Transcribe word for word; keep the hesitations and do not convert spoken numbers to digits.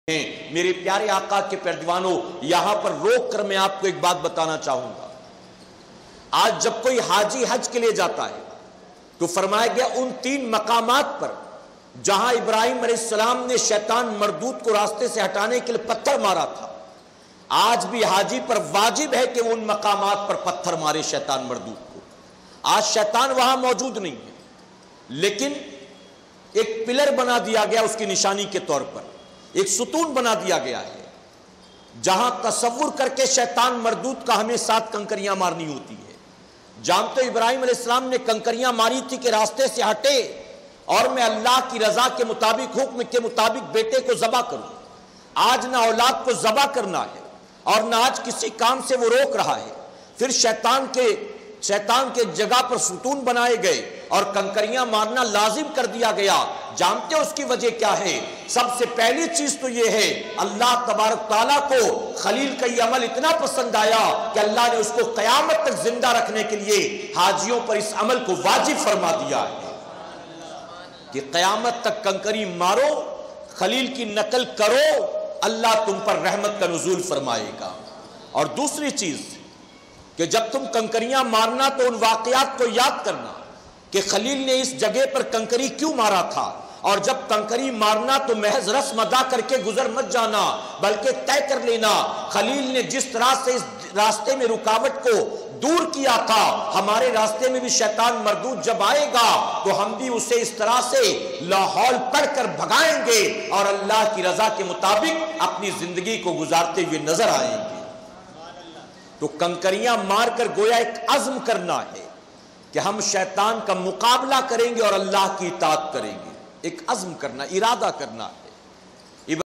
میرے پیارے آقا کے پیروانوں، یہاں پر روک کر میں آپ کو ایک بات بتانا چاہوں گا۔ آج جب کوئی حاجی حج کے لیے جاتا ہے تو فرمایا گیا ان تین مقامات پر جہاں ابراہیم علیہ السلام نے شیطان مردود کو راستے سے ہٹانے کے لیے پتھر مارا تھا، آج بھی حاجی پر واجب ہے کہ وہ ان مقامات پر پتھر مارے شیطان مردود کو۔ آج شیطان وہاں موجود نہیں ہے، لیکن ایک پلر بنا دیا گیا اس کی نشانی کے طور پر، ایک ستون بنا دیا گیا ہے جہاں تصور کر کے شیطان مردود کا ہمیں ساتھ کنکریاں مارنی ہوتی ہے۔ جانتے ابراہیم علیہ السلام نے کنکریاں ماری تھی کہ راستے سے ہٹے اور میں اللہ کی رضا کے مطابق، حکم کے مطابق بیٹے کو ذبح کروں۔ آج نہ اولاد کو ذبح کرنا ہے اور نہ آج کسی کام سے وہ روک رہا ہے، پھر شیطان کے شیطان کے جگہ پر ستون بنائے گئے اور کنکریاں مارنا لازم کر دیا گیا۔ جانتے اس کی وجہ کیا ہے؟ سب سے پہلی چیز تو یہ ہے، اللہ تبارک تعالیٰ کو خلیل کا یہ عمل اتنا پسند آیا کہ اللہ نے اس کو قیامت تک زندہ رکھنے کے لیے حاجیوں پر اس عمل کو واجب فرما دیا ہے کہ قیامت تک کنکری مارو، خلیل کی نقل کرو، اللہ تم پر رحمت کا نزول فرمائے گا۔ اور دوسری چیز کہ جب تم کنکریاں مارنا تو ان واقعات کو یاد کرنا کہ خلیل نے اس جگہ پر کنکری کیوں مارا تھا، اور جب کنکری مارنا تو محض رسم ادا کر کے گزر مت جانا، بلکہ طے کر لینا خلیل نے جس طرح سے اس راستے میں رکاوٹ کو دور کیا تھا، ہمارے راستے میں بھی شیطان مردود جب آئے گا تو ہم بھی اسے اس طرح سے لاحول پڑھ کر بھگائیں گے اور اللہ کی رضا کے مطابق اپنی زندگی کو گزارتے ہوئے نظر آئیں گے۔ تو کنکریاں مار کر گویا ایک عزم کرنا ہے کہ ہم شیطان کا مقابلہ کریں گے اور اللہ کی اطاعت کریں گے، ایک عزم کرنا، ارادہ کرنا ہے۔